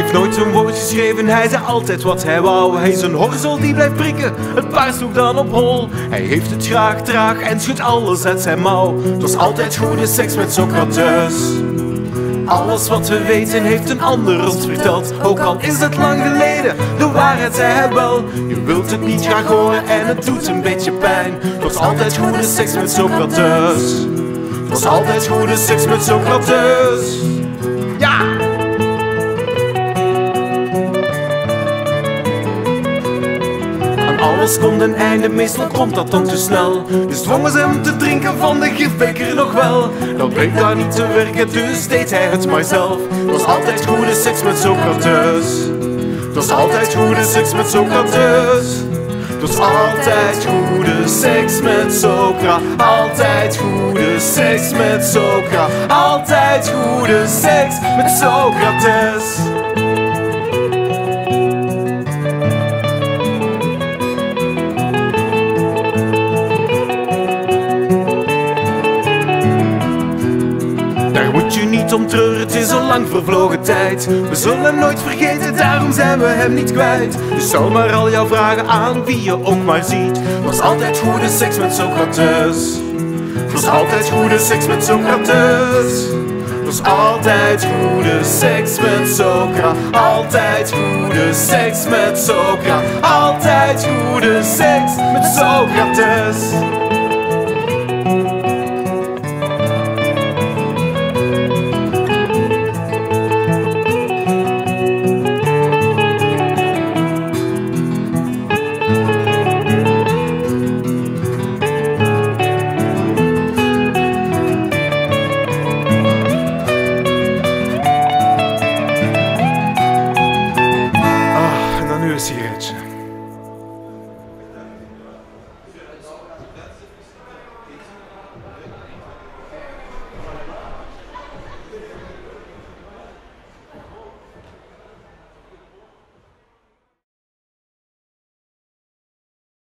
heeft nooit een woord geschreven, hij zei altijd wat hij wou. Hij is een horzel die blijft prikken, het paard sloeg dan op hol. Hij heeft het graag traag en schudt alles uit zijn mouw. Het was altijd goede seks met Socrates. Alles wat we weten heeft een ander ons verteld. Ook al is het lang geleden, de waarheid zei hij wel. Je wilt het niet graag horen en het doet een beetje pijn. Het was altijd goede seks met Socrates. Het was altijd goede seks met Socrates. Ja! Aan alles komt een einde, meestal komt dat dan te snel. Dus dwongen ze hem te drinken van de gifbeker nog wel. Dat bleek daar niet te werken, dus deed hij het maar zelf. Het was altijd goede seks met Socrates. Het was altijd goede seks met Socrates. Het was altijd goede seks met Socrates. Altijd goede seks met Socrates. Altijd goede seks met Socrates. Daar moet je niet om treuren, het is al lang vervlogen tijd. We zullen hem nooit vergeten, daarom zijn we hem niet kwijt. Dus stel maar al jouw vragen aan wie je ook maar ziet. Het was altijd goede seks met Socrates. Het was altijd goede seks met Socrates. Het was altijd goede seks met Socrates. Altijd goede seks met Socrates. Altijd goede seks met Socrates. Een sigaretje.